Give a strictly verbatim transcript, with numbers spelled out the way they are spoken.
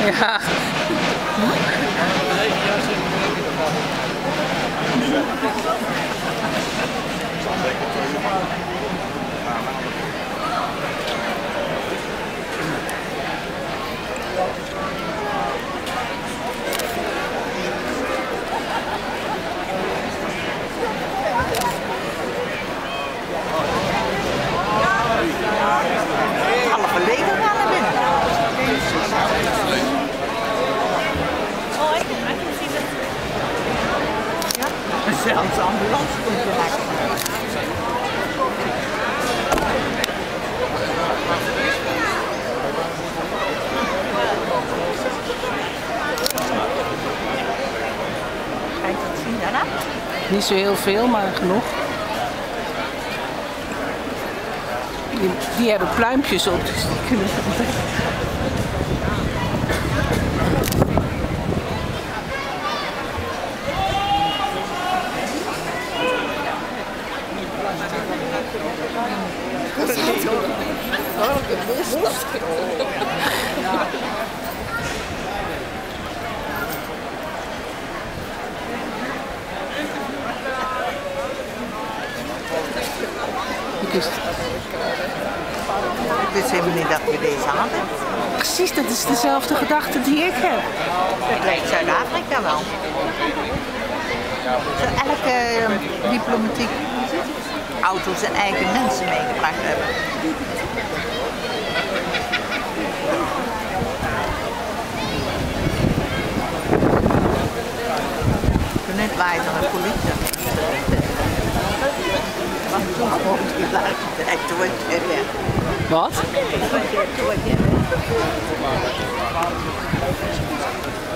Ja. Alle verleden gaan naar binnen. Oh, I can, I can see this. Ja, zelfs de ambulance komt er lekker. Kan je dat zien daarna? Niet zo heel veel, maar genoeg. Die, die hebben pluimpjes op, dus die kunnen Het is helemaal niet dat we deze hadden. Precies, dat is dezelfde gedachte die ik heb. Het lijkt Zuid-Afrika wel. Zou elke uh, diplomatiek auto zijn eigen mensen meegebracht hebben. Net waaide er een politie. Want toen gewoon die luid toen word je weer. Wat? Toen word je weer.